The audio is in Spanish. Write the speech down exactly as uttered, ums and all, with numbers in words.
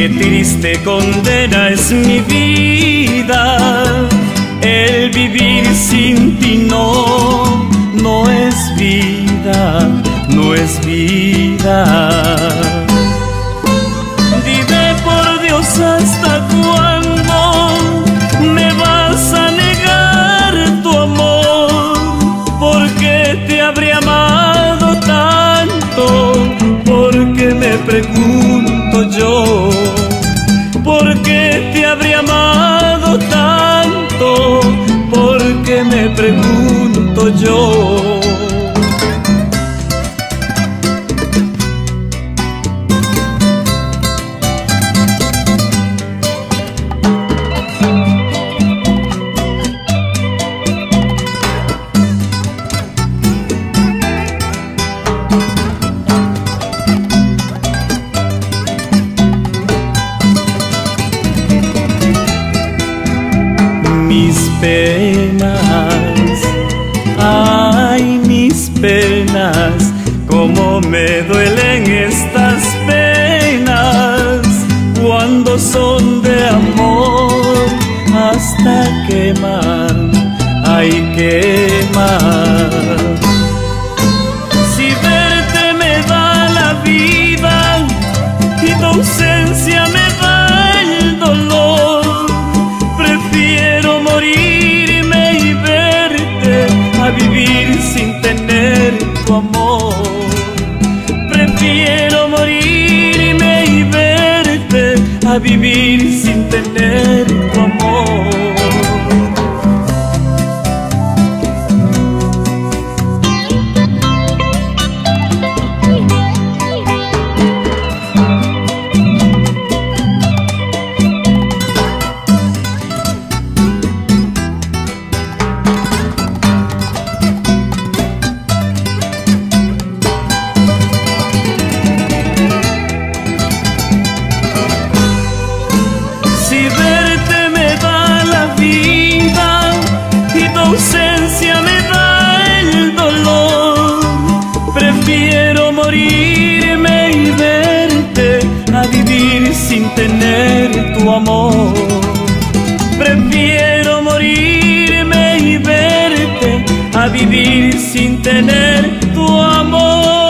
Qué triste condena es mi vida, el vivir sin ti no, no es vida, no es vida. Dime por Dios hasta cuándo me vas a negar tu amor, porque te habré amado tanto, porque me pregunto yo, porque te habré amado tanto, porque me pregunto yo. Mis penas, ay, mis penas, cómo me duelen estas penas cuando son de amor, hasta queman, ay, queman. Si verte me da la vida y tu ausencia me da el dolor, prefiero morirme y verte a vivir sin tener tu amor. Prefiero morirme y verte a vivir sin tener tu amor. Si verte me da la vida y tu ausencia me da el dolor, prefiero morirme y verte a vivir sin tener tu amor. Prefiero morirme y verte a vivir sin tener tu amor.